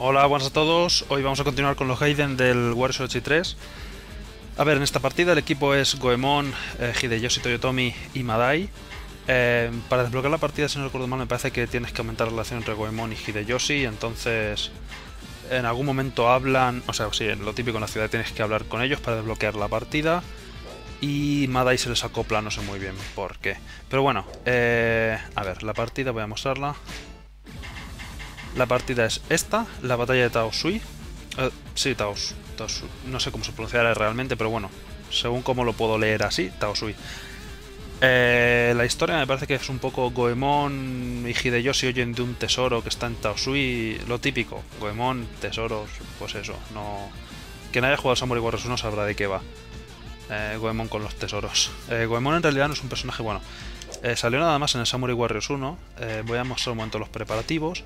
Hola, buenas a todos. Hoy vamos a continuar con los Gaiden del Warriors Orochi 3. A ver, en esta partida el equipo es Goemon, Hideyoshi Toyotomi y Madai. Para desbloquear la partida, si no recuerdo mal, me parece que tienes que aumentar la relación entre Goemon y Hideyoshi. Entonces, en algún momento hablan, o sea, sí, lo típico en la ciudad, tienes que hablar con ellos para desbloquear la partida. Y Madai se les acopla, no sé muy bien por qué. Pero bueno, a ver, la partida voy a mostrarla. La partida es esta, la batalla de Taoshui. Sí, Taoshui. No sé cómo se pronunciará realmente, pero bueno, según cómo lo puedo leer así, Taoshui. La historia me parece que es un poco Goemon y Hideyoshi oyen de un tesoro que está en Taoshui. Lo típico, Goemon, tesoros, pues eso. No... Quien haya jugado Samurai Warriors 1 sabrá de qué va. Goemon con los tesoros. Goemon en realidad no es un personaje bueno. Salió nada más en el Samurai Warriors 1. Voy a mostrar un momento los preparativos.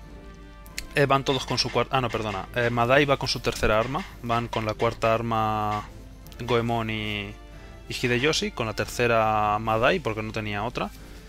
Van todos con su cuarta... Ah, no, perdona. Madai va con su tercera arma. Van con la cuarta arma Goemon y Hideyoshi. Con la tercera Madai, porque no tenía otra.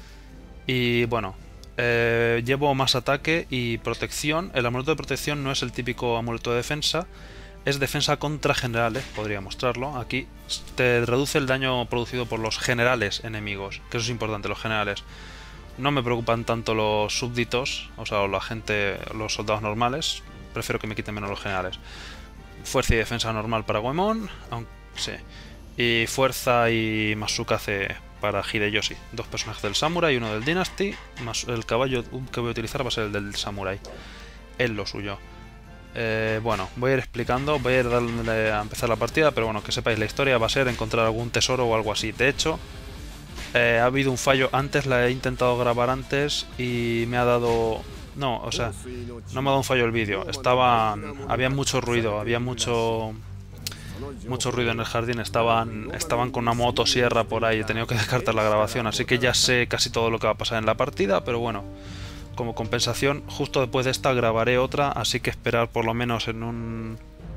Y bueno, llevo más ataque y protección. El amuleto de protección no es el típico amuleto de defensa. Es defensa contra generales, podría mostrarlo. Aquí te reduce el daño producido por los generales enemigos. Que eso es importante, los generales. No me preocupan tanto los súbditos, o sea, la gente, los soldados normales. Prefiero que me quiten menos los generales. Fuerza y defensa normal para Goemon, aunque sí. Y fuerza y Masukaze para Hideyoshi. Dos personajes del Samurai y uno del Dynasty. Más el caballo que voy a utilizar va a ser el del Samurai. Es lo suyo. Bueno, voy a ir explicando, voy a ir dándole a empezar la partida, pero bueno, que sepáis, la historia va a ser encontrar algún tesoro o algo así. De hecho, ha habido un fallo antes, la he intentado grabar antes y me ha dado... No, o sea, no me ha dado un fallo el vídeo. Había mucho ruido, había mucho ruido en el jardín. Estaban con una motosierra por ahí. He tenido que descartar la grabación, así que ya sé casi todo lo que va a pasar en la partida, pero bueno, como compensación, justo después de esta grabaré otra, así que esperar por lo menos en un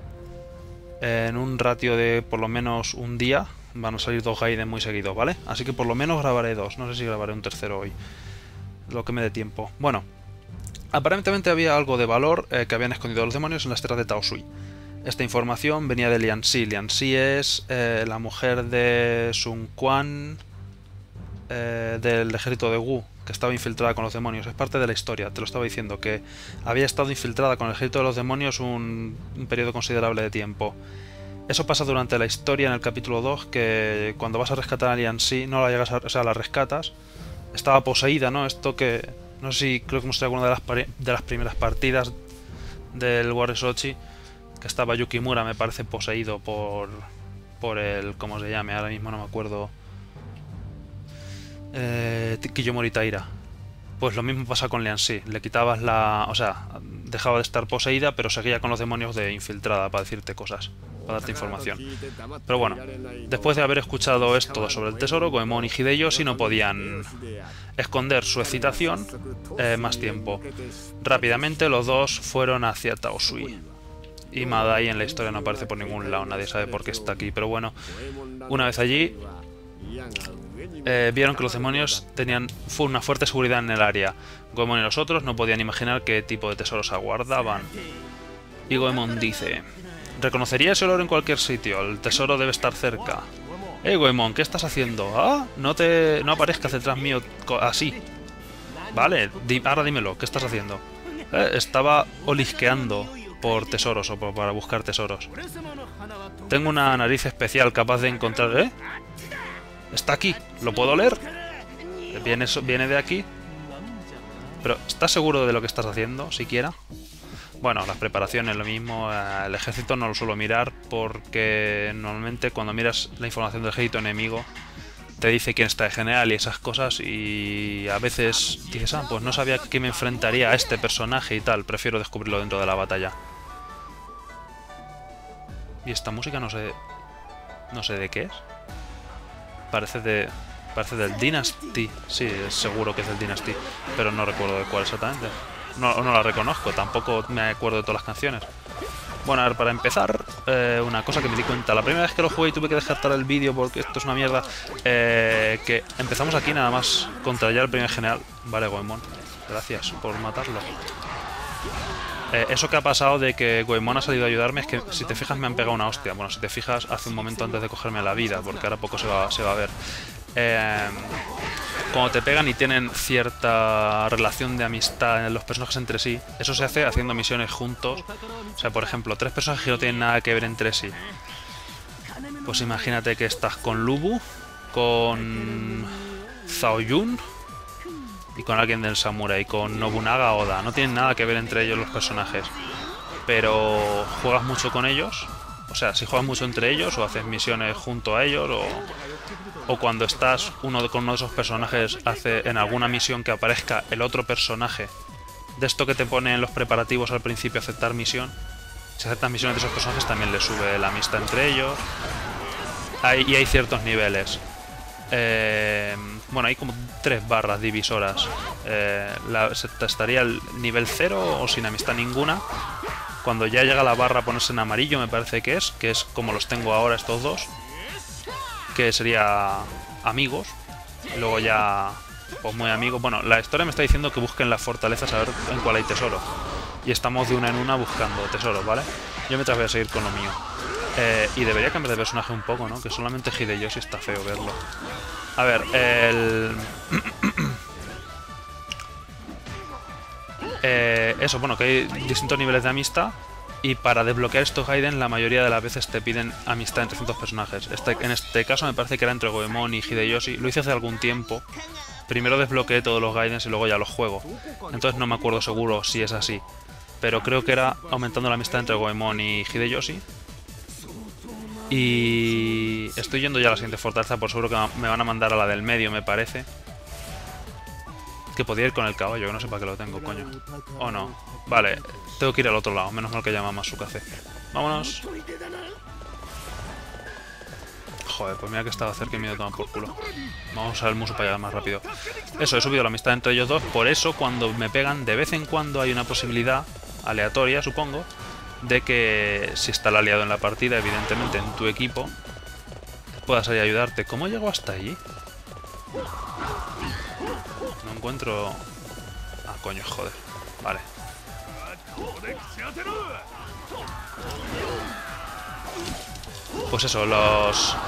ratio de por lo menos un día. Van a salir dos Gaiden muy seguidos, ¿vale? Así que por lo menos grabaré dos. No sé si grabaré un tercero hoy. Lo que me dé tiempo. Bueno, aparentemente había algo de valor que habían escondido los demonios en las tierras de Taoshui. Esta información venía de Lian Si. Lian Si es la mujer de Sun Quan del ejército de Wu, que estaba infiltrada con los demonios. Es parte de la historia, te lo estaba diciendo, que había estado infiltrada con el ejército de los demonios un periodo considerable de tiempo. Eso pasa durante la historia en el capítulo 2, que cuando vas a rescatar a Lian Si, no la llegas a... O sea, la rescatas. Estaba poseída, ¿no? Esto que... No sé si creo que mostré alguna de las primeras partidas del Warriors Orochi, que estaba Yukimura, me parece, poseído por el... ¿Cómo se llame? Ahora mismo no me acuerdo. Kiyomori Taira. Pues lo mismo pasa con Lian Si. Le quitabas la... O sea, dejaba de estar poseída, pero seguía con los demonios de infiltrada para decirte cosas, para darte información. Pero bueno, después de haber escuchado esto sobre el tesoro, Goemon y Hideyoshi no podían esconder su excitación más tiempo. Rápidamente los dos fueron hacia Taoshui. Y Madai en la historia no aparece por ningún lado, nadie sabe por qué está aquí. Pero bueno, una vez allí, vieron que los demonios tenían una fuerte seguridad en el área. Goemon y los otros no podían imaginar qué tipo de tesoros aguardaban. Y Goemon dice: reconocería ese olor en cualquier sitio, el tesoro debe estar cerca. Goemon, ¿qué estás haciendo? Ah, no aparezcas detrás mío así. Vale, ahora dímelo, ¿qué estás haciendo? Estaba olisqueando por tesoros o para buscar tesoros. Tengo una nariz especial capaz de encontrar... Está aquí, ¿lo puedo oler? Viene de aquí. Pero, ¿estás seguro de lo que estás haciendo, siquiera? Bueno, las preparaciones, lo mismo. El ejército no lo suelo mirar porque normalmente cuando miras la información del ejército enemigo te dice quién está de general y esas cosas, y a veces dices, ah, pues no sabía que me enfrentaría a este personaje y tal, prefiero descubrirlo dentro de la batalla. Y esta música no sé de qué es. Parece del Dynasty. Sí, es seguro que es del Dynasty, pero no recuerdo de cuál exactamente. No la reconozco, tampoco me acuerdo de todas las canciones. Bueno, a ver, para empezar, una cosa que me di cuenta la primera vez que lo jugué y tuve que descartar el vídeo porque esto es una mierda, que empezamos aquí nada más contra ya el primer general. Vale, Goemon, gracias por matarlo. Eso que ha pasado de que Goemon ha salido a ayudarme es que, si te fijas, me han pegado una hostia. Bueno, si te fijas, hace un momento antes de cogerme la vida, porque ahora poco se va a ver. Cuando te pegan y tienen cierta relación de amistad en los personajes entre sí, eso se hace haciendo misiones juntos. O sea, por ejemplo, 3 personajes que no tienen nada que ver entre sí. Pues imagínate que estás con Lubu, con Zhao Yun y con alguien del Samurai, con Nobunaga Oda. No tienen nada que ver entre ellos los personajes, pero juegas mucho con ellos. O sea, si juegas mucho entre ellos o haces misiones junto a ellos, o cuando estás con uno de esos personajes hace en alguna misión que aparezca el otro personaje, de esto que te pone en los preparativos al principio, aceptar misión. Si aceptas misiones de esos personajes también le sube la amistad entre ellos. Y hay ciertos niveles. Bueno, hay como 3 barras divisoras. Estaría el nivel 0 o sin amistad ninguna. Cuando ya llega la barra a ponerse en amarillo, me parece que es como los tengo ahora estos dos, que sería amigos. Y luego ya, pues muy amigos. Bueno, la historia me está diciendo que busquen las fortalezas a ver en cuál hay tesoro. Y estamos de una en una buscando tesoros, ¿vale? Yo mientras voy a seguir con lo mío. Y debería cambiar de personaje un poco, ¿no? Que solamente Hideyoshi está feo verlo. A ver, eso, bueno, que hay distintos niveles de amistad. Y para desbloquear estos Gaiden, la mayoría de las veces te piden amistad entre ciertos personajes. En este caso me parece que era entre Goemon y Hideyoshi. Lo hice hace algún tiempo. Primero desbloqueé todos los Gaidens y luego ya los juego. Entonces no me acuerdo seguro si es así. Pero creo que era aumentando la amistad entre Goemon y Hideyoshi. Y estoy yendo ya a la siguiente fortaleza, por seguro que me van a mandar a la del medio, me parece. Que podía ir con el caballo, que no sé para qué lo tengo, coño. O no. Vale, tengo que ir al otro lado, menos mal que llama Masukase. Vámonos. Joder, pues mira que estaba cerca y me he ido tomar por culo. Vamos a usar el Musu para llegar más rápido. Eso, he subido la amistad entre ellos dos. Por eso, cuando me pegan, de vez en cuando hay una posibilidad, aleatoria supongo, de que si está el aliado en la partida, evidentemente en tu equipo, pueda salir a ayudarte. ¿Cómo llego hasta allí? No encuentro... Ah, coño, joder. Vale. Pues eso, los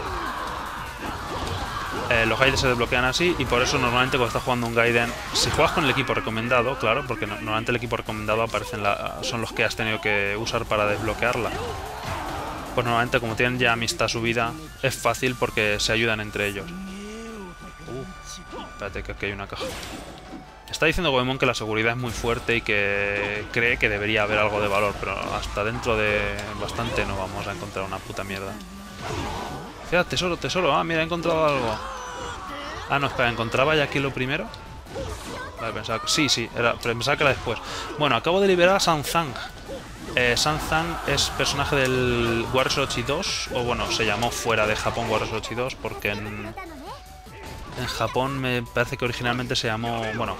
Gaiden se desbloquean así, y por eso normalmente cuando estás jugando un Gaiden, si juegas con el equipo recomendado, claro, porque normalmente el equipo recomendado aparecen son los que has tenido que usar para desbloquearla, pues normalmente como tienen ya amistad subida, es fácil porque se ayudan entre ellos. Espérate, que aquí hay una caja. Está diciendo Goemon que la seguridad es muy fuerte y que cree que debería haber algo de valor, pero hasta dentro de bastante no vamos a encontrar una puta mierda. Fíjate, tesoro, tesoro. Ah, mira, he encontrado algo. Ah, no, espera, ¿encontraba ya aquí lo primero? Vale, pensaba que... Sí, pensaba que era después. Bueno, acabo de liberar a Sanzang. Sanzang es personaje del Warriors Orochi 2, o bueno, se llamó fuera de Japón Warriors Orochi 2, porque en Japón me parece que originalmente se llamó, bueno,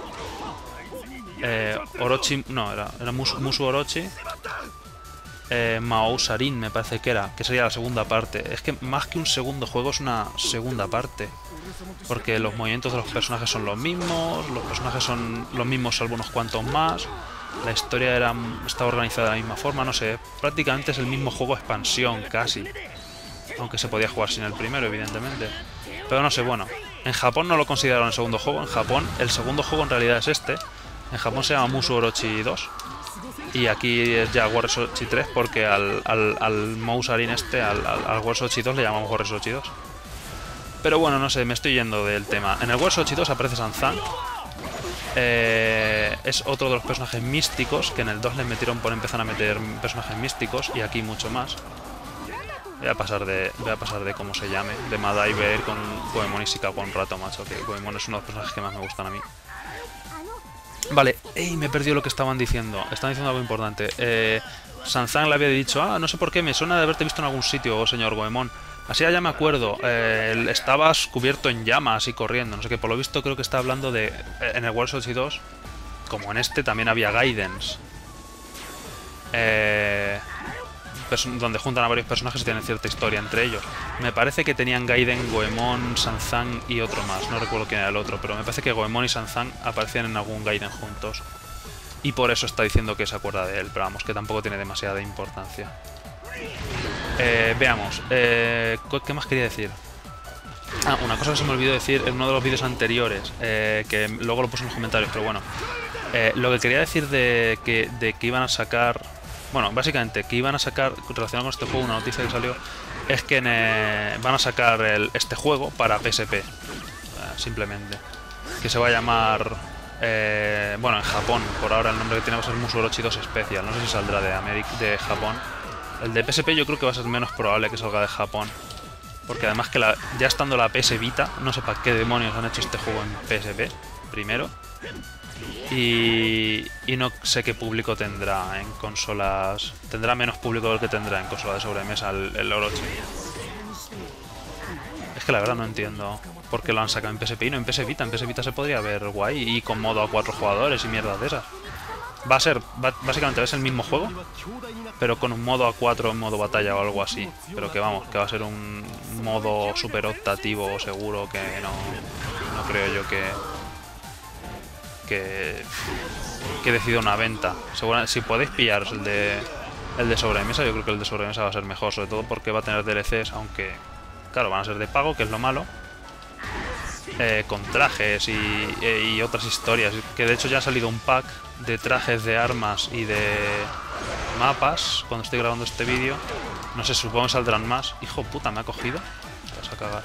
Orochi, no, era Musu Orochi, Mao Sarin me parece que sería la segunda parte. Es que más que un segundo juego es una segunda parte, porque los movimientos de los personajes son los mismos, los personajes son los mismos salvo unos cuantos más, la historia está organizada de la misma forma, no sé, prácticamente es el mismo juego expansión casi, aunque se podía jugar sin el primero evidentemente, pero no sé, bueno. En Japón no lo consideraron el segundo juego. En Japón el segundo juego en realidad es este. En Japón se llama Musu Orochi 2. Y aquí es ya Warriors Orochi 3 porque al Mousarin este, al Warriors Orochi 2 le llamamos Warriors Orochi 2. Pero bueno, no sé, me estoy yendo del tema. En el Warriors Orochi 2 aparece Sanzang. Es otro de los personajes místicos, que en el 2 les metieron por empezar a meter personajes místicos, y aquí mucho más. Voy a pasar de cómo se llame, de Madai, voy a ir con Goemon y Shikawa un rato, macho, que Goemon es uno de los personajes que más me gustan a mí. Vale, me he perdido lo que estaban diciendo. Estaban diciendo algo importante. Sanzang le había dicho, no sé por qué, me suena de haberte visto en algún sitio, señor Goemon. Así ya me acuerdo, estabas cubierto en llamas y corriendo, no sé qué, por lo visto creo que está hablando de... En el Warriors Orochi 2, como en este, también había Gaidens. Donde juntan a varios personajes y tienen cierta historia entre ellos. Me parece que tenían Gaiden, Goemon, Sanzang y otro más. No recuerdo quién era el otro, pero me parece que Goemon y Sanzang aparecían en algún Gaiden juntos. y por eso está diciendo que se acuerda de él, pero vamos, que tampoco tiene demasiada importancia. Veamos, ¿qué más quería decir? Ah, una cosa que se me olvidó decir en uno de los vídeos anteriores, que luego lo puse en los comentarios, pero bueno. Lo que quería decir de que iban a sacar... Bueno, básicamente, que iban a sacar, relacionado con este juego, una noticia que salió, es que van a sacar este juego para PSP, simplemente. Que se va a llamar... bueno, en Japón, por ahora el nombre que tiene va a ser Musou Orochi 2 Special. No sé si saldrá de Japón. El de PSP yo creo que va a ser menos probable que salga de Japón. Porque además que ya estando la PS Vita, no sé para qué demonios han hecho este juego en PSP, primero. Y no sé qué público tendrá en consolas. Tendrá menos público del que tendrá en consola de sobremesa el Orochi. Es que la verdad no entiendo por qué lo han sacado en PSP y no en PS Vita. En PS Vita se podría ver guay y con modo a 4 jugadores y mierdas de esas. Básicamente va a ser el mismo juego, pero con un modo A4 en modo batalla o algo así. Pero que vamos, que va a ser un modo super optativo seguro, que no creo yo que decida una venta. Si podéis pillaros el de sobremesa, yo creo que el de sobremesa va a ser mejor, sobre todo porque va a tener DLCs, aunque claro, van a ser de pago, que es lo malo. Con trajes y otras historias, que de hecho ya ha salido un pack de trajes de armas y de mapas cuando estoy grabando este vídeo. No sé, supongo que saldrán más. Hijo puta, me ha cogido. Te vas a cagar.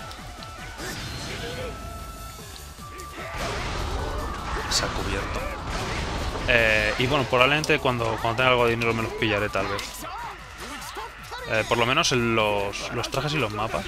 Se ha cubierto. Y bueno, probablemente cuando tenga algo de dinero me los pillaré tal vez. Por lo menos los trajes y los mapas.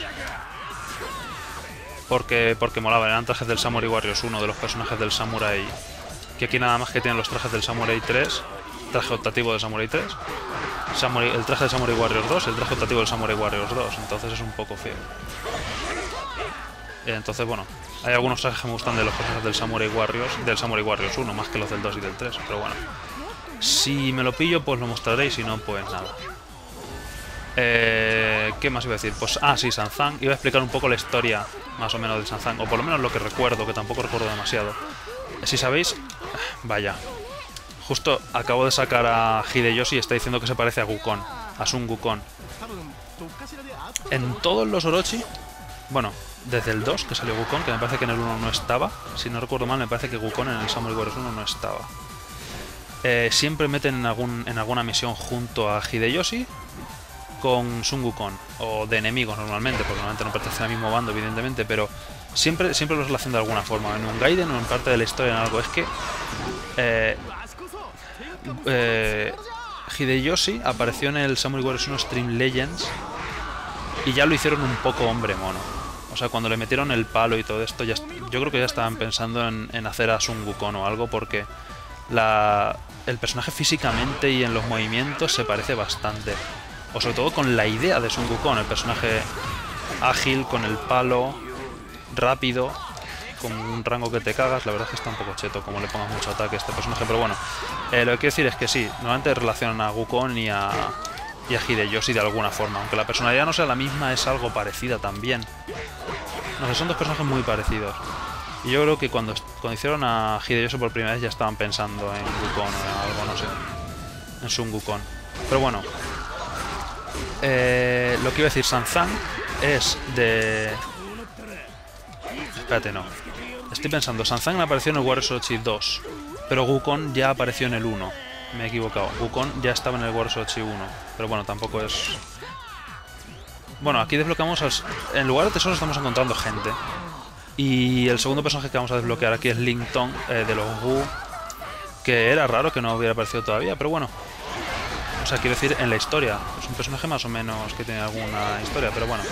Porque molaban, eran trajes del Samurai Warriors 1, de los personajes del Samurai. Que aquí nada más que tienen los trajes del Samurai 3, traje optativo de Samurai 3, el traje de Samurai Warriors 2, el traje optativo del Samurai Warriors 2, entonces es un poco feo. Entonces, bueno, hay algunos trajes que me gustan de los personajes del Samurai Warriors 1, más que los del 2 y del 3, pero bueno. Si me lo pillo, pues lo mostraré, y si no, pues nada. ¿Qué más iba a decir? Pues, sí, Sanzang. Iba a explicar un poco la historia, más o menos, de Sanzang, o por lo menos lo que recuerdo, que tampoco recuerdo demasiado. Si sabéis, vaya, justo acabo de sacar a Hideyoshi y está diciendo que se parece a Gukon, a Sun Gukon. En todos los Orochi, bueno, desde el 2 que salió Gukon, que me parece que en el 1 no estaba, si no recuerdo mal, me parece que Gukon en el Samurai Warriors 1 no estaba. Siempre meten en alguna misión junto a Hideyoshi con Sun Gukon, o de enemigos normalmente, porque normalmente no pertenecen al mismo bando, evidentemente, pero siempre los relacionan de alguna forma, en un Gaiden o en parte de la historia, en algo. Es que Hideyoshi apareció en el Samurai Warriors 1 Stream Legends y ya lo hicieron un poco hombre mono. O sea, cuando le metieron el palo y todo esto, yo creo que ya estaban pensando en hacer a Sun Gukon o algo, porque el personaje físicamente y en los movimientos se parece bastante. O sobre todo con la idea de Sun Gukon, el personaje ágil, con el palo, rápido, con un rango que te cagas. La verdad es que está un poco cheto como le pongas mucho ataque a este personaje, pero bueno. Lo que quiero decir es que sí, normalmente relacionan a Gukon y a Hideyoshi de alguna forma. Aunque la personalidad no sea la misma, es algo parecida también. No sé, son dos personajes muy parecidos. Y yo creo que cuando hicieron a Hideyoshi por primera vez ya estaban pensando en Gukon o en algo, no sé. En Sun Gukon. Pero bueno. Lo que iba a decir, Sanzang es de... Espérate, no. Estoy pensando, Sanzang apareció en el Warriors Orochi 2, pero Gukon ya apareció en el 1. Me he equivocado. Gukon ya estaba en el Warriors Orochi 1, pero bueno, tampoco es... Bueno, aquí desbloqueamos... En lugar de tesoros estamos encontrando gente. Y el segundo personaje que vamos a desbloquear aquí es Ling Tong, de los Wu, que era raro que no hubiera aparecido todavía, pero bueno. O sea, quiero decir, en la historia. Es un personaje más o menos que tiene alguna historia, pero bueno.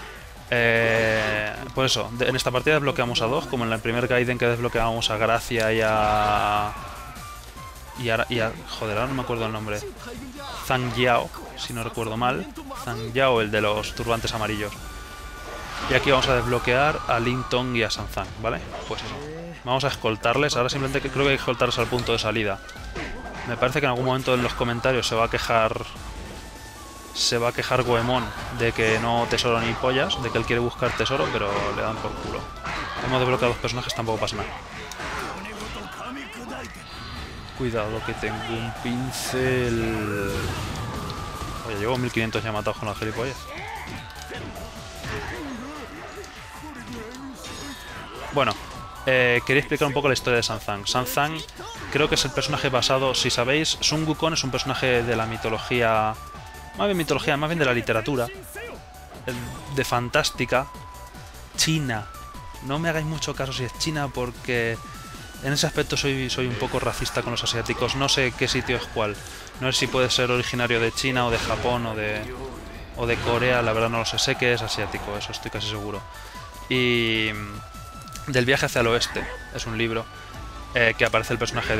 Pues eso, en esta partida desbloqueamos a dos, como en el primer Gaiden que desbloqueábamos a Gracia y a... joder, ahora no me acuerdo el nombre. Zhang Yao, si no recuerdo mal. Zhang Yao, el de los turbantes amarillos. Y aquí vamos a desbloquear a Ling Tong y a Sanzang, ¿vale? Pues eso. Vamos a escoltarles. Ahora simplemente creo que hay que escoltarles al punto de salida. Me parece que en algún momento en los comentarios se va a quejar Goemon de que no tesoro ni pollas, de que él quiere buscar tesoro, pero le dan por culo. Hemos desbloqueado dos personajes, tampoco pasa nada. Cuidado que tengo un pincel. Oye, llevo 1500 ya matados con las gilipollas. Bueno, quería explicar un poco la historia de Sanzang. Sanzang creo que es el personaje basado, si sabéis, Sun Wukong es un personaje de la mitología... más bien de la literatura. De fantástica. China. No me hagáis mucho caso si es China porque... En ese aspecto soy un poco racista con los asiáticos. No sé qué sitio es cuál. No sé si puede ser originario de China o de Japón o de Corea. La verdad no lo sé. Sé que es asiático, eso estoy casi seguro. Y... Del viaje hacia el oeste. Es un libro que aparece el personaje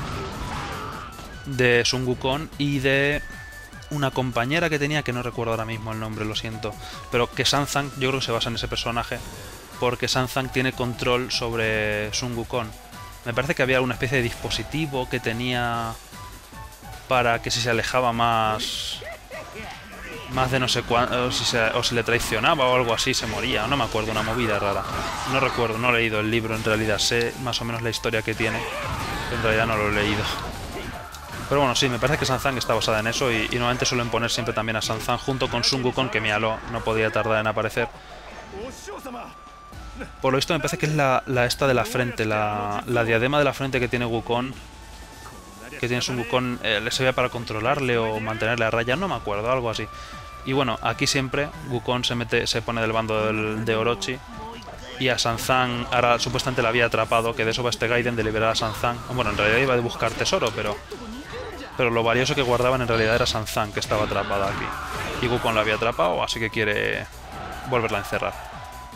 de Sun Wukong y de una compañera que tenía, que no recuerdo ahora mismo el nombre, lo siento. Pero que Sanzang, yo creo que se basa en ese personaje, porque Sanzang tiene control sobre Sun Wukong. Me parece que había una especie de dispositivo que tenía para que si se alejaba más de no sé cuánto, o si le traicionaba o algo así, se moría. No me acuerdo, una movida rara. No recuerdo, no he leído el libro, en realidad sé más o menos la historia que tiene, pero en realidad no lo he leído. Pero bueno, sí, me parece que Sanzang está basada en eso y normalmente suelen poner siempre también a Sanzang junto con Sun Wukong, que míralo, no podía tardar en aparecer. Por lo visto me parece que es la esta de la frente, la diadema de la frente que tiene Wukong, que tiene Sun Wukong, le servía para controlarle o mantenerle a raya, no me acuerdo, algo así. Y bueno, aquí siempre Wukong se pone del bando de Orochi y a Sanzang ahora supuestamente la había atrapado, que de eso va este Gaiden, de liberar a Sanzang. Bueno, en realidad iba a buscar tesoro, pero lo valioso que guardaban en realidad era Sanzang, que estaba atrapada aquí. Y Wukong la había atrapado, así que quiere volverla a encerrar.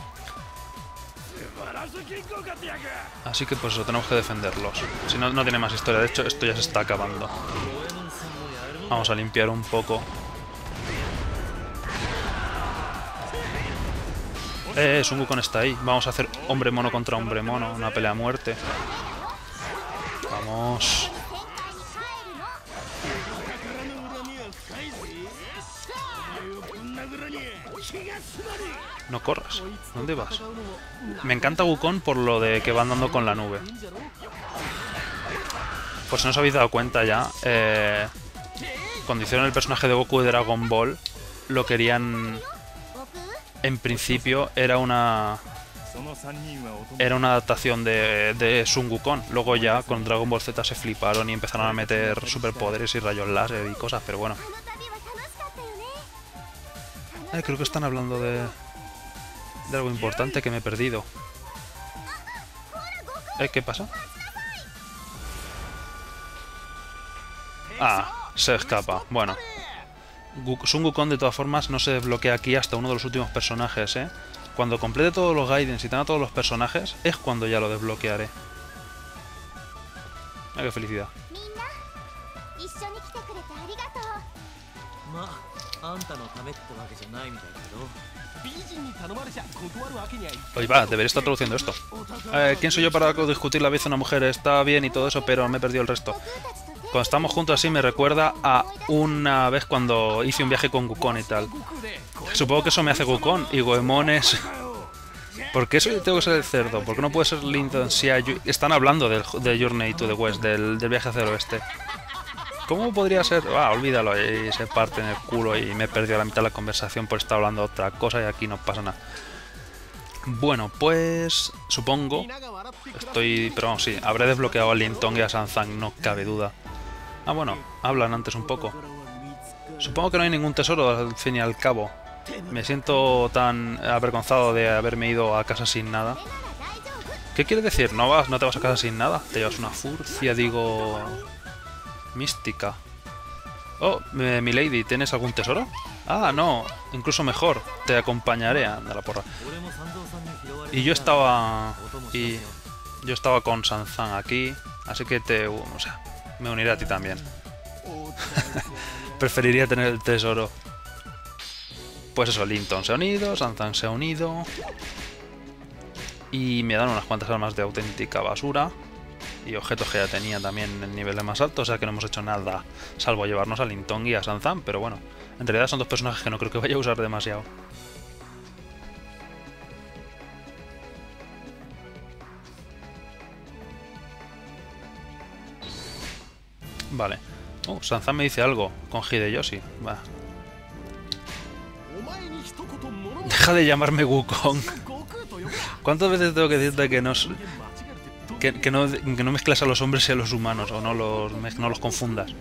Así que pues eso, tenemos que defenderlos. Si no, no tiene más historia. De hecho, esto ya se está acabando. Vamos a limpiar un poco. Sun Wukong está ahí. Vamos a hacer hombre mono contra hombre mono. Una pelea a muerte. Vamos. No corras. ¿Dónde vas? Me encanta Wukong por lo de que va andando con la nube. Por si no os habéis dado cuenta ya, cuando hicieron el personaje de Goku de Dragon Ball, lo querían... En principio era una adaptación de Sun Wukong. Luego ya con Dragon Ball Z se fliparon y empezaron a meter superpoderes y rayos láser y cosas, pero bueno. Creo que están hablando de algo importante que me he perdido. ¿Qué pasa? Ah, se escapa. Bueno. Sun Wukong de todas formas no se desbloquea aquí hasta uno de los últimos personajes, ¿eh? Cuando complete todos los Gaidens y tenga todos los personajes, es cuando ya lo desbloquearé. ¡Qué felicidad! Oye, va, debería estar traduciendo esto. ¿Quién soy yo para discutir la vida de una mujer? Está bien y todo eso, pero me he perdido el resto. Cuando estamos juntos así me recuerda a una vez cuando hice un viaje con Wukong y tal. Supongo que eso me hace Wukong y Goemon es... ¿Por qué tengo que ser el cerdo? ¿Por qué no puede ser Linton Xia? Están hablando de Journey to the West, del viaje hacia el oeste. ¿Cómo podría ser? Olvídalo, y se parte en el culo y me he perdido la mitad de la conversación por estar hablando de otra cosa y aquí no pasa nada. Bueno, pues... Supongo... Pero vamos, sí, habré desbloqueado a Linton y a Sanzang, no cabe duda. Ah, bueno, hablan antes un poco. Supongo que no hay ningún tesoro al fin y al cabo. Me siento tan avergonzado de haberme ido a casa sin nada. ¿Qué quiere decir? ¿No te vas a casa sin nada? Te llevas una furcia, digo... mística. Oh, milady, ¿tienes algún tesoro? Ah, no, incluso mejor. Te acompañaré, anda la porra. Y yo estaba... yo estaba con Sanzang aquí, así que me uniré a ti también. Preferiría tener el tesoro. Pues eso, Linton se ha unido, Sanzang se ha unido. Y me dan unas cuantas armas de auténtica basura. Y objetos que ya tenía también en niveles más altos, o sea que no hemos hecho nada salvo llevarnos a Linton y a Sanzang, pero bueno, en realidad son dos personajes que no creo que vaya a usar demasiado. Vale. Sanzan me dice algo con Hideyoshi. Va. Deja de llamarme Wukong. ¿Cuántas veces tengo que decirte que no, que no mezclas a los hombres y a los humanos? O no los confundas.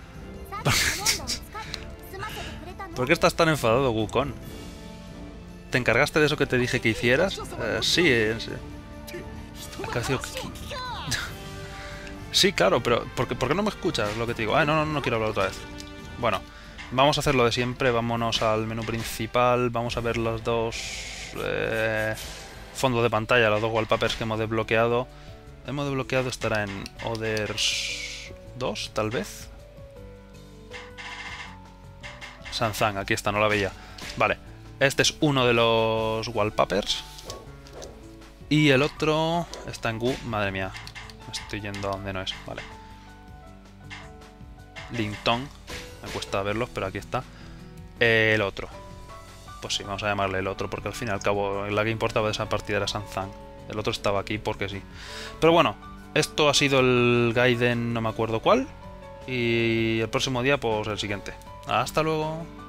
¿Por qué estás tan enfadado, Wukong? ¿Te encargaste de eso que te dije que hicieras? Sí, sí, claro, pero ¿por qué no me escuchas lo que te digo? No quiero hablar otra vez. Bueno, vamos a hacer lo de siempre. Vámonos al menú principal. Vamos a ver los dos fondos de pantalla, los dos wallpapers que hemos desbloqueado. Hemos desbloqueado, estará en Others 2, tal vez. Sanzan, aquí está, no la veía. Vale, este es uno de los wallpapers. Y el otro está en Gu. Madre mía, me estoy yendo a donde no es. Vale. Lingtong. Me cuesta verlos, pero aquí está. El otro. Pues sí, vamos a llamarle el otro, porque al fin y al cabo la que importaba de esa partida era Sanzan. El otro estaba aquí porque sí. Pero bueno, esto ha sido el Gaiden, no me acuerdo cuál. Y el próximo día, pues el siguiente. Hasta luego.